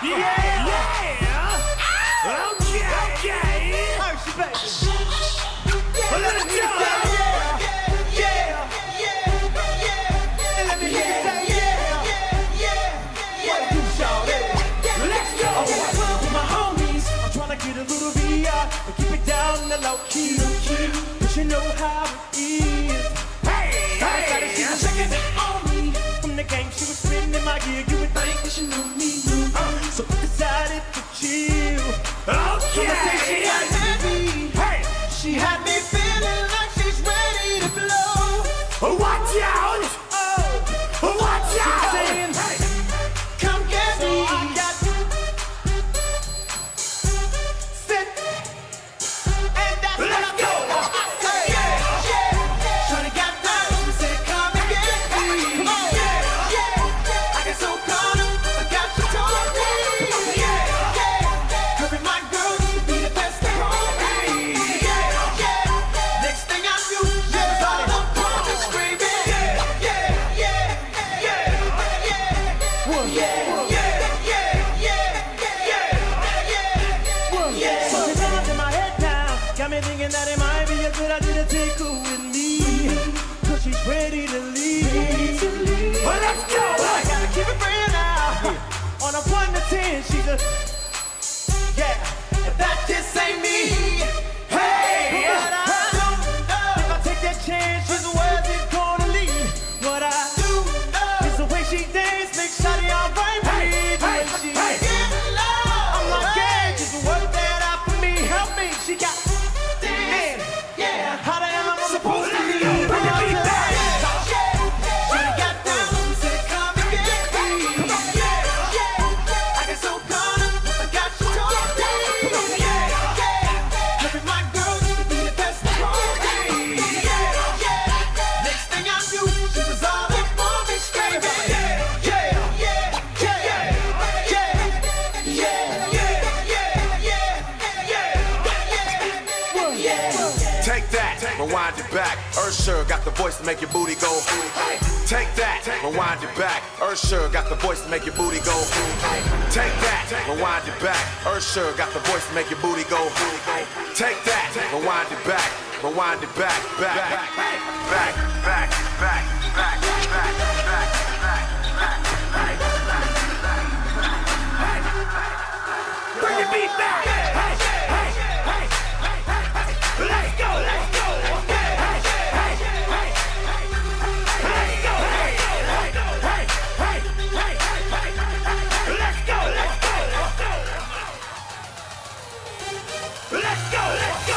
Keep it down in the low key, cause you know how it is. Hey, she's checking it on me. From the game she was spinning my gear, you would think that she knew me. So I decided to chill. Conversation had me. She had me feeling like she's ready to blow. Watch out! Watch out! Saying, come get me. I got that it might be a good idea to take her with me, cause she's ready to leave. Well, let's go! I gotta keep it real now. On a 1 to 10, she's a and that just ain't me. Hey, but I don't know if I take that chance, she's where's it gonna lead. What I do know is the way she dance makes Shawty alright with me. The way she get low, I'm like, yeah, just work that out for me. Help me, she got. How the hell am I supposed to be? Bring the beat back. Should've got down, said come and get me. I get so caught up, I got you talking. Every my girl used to be the best for me. Next thing I knew, she was all up on me screaming. Take that, rewind it back. Usher got the voice to make your booty go. Take that, rewind it back. Usher got the voice to make your booty go. Take that, rewind it back. Usher got the voice to make your booty go. Take that, rewind it back. Rewind it back, back, back, back, back, back, back, back, back, back. Bring the beat back. Let's go, let's go. Let's go.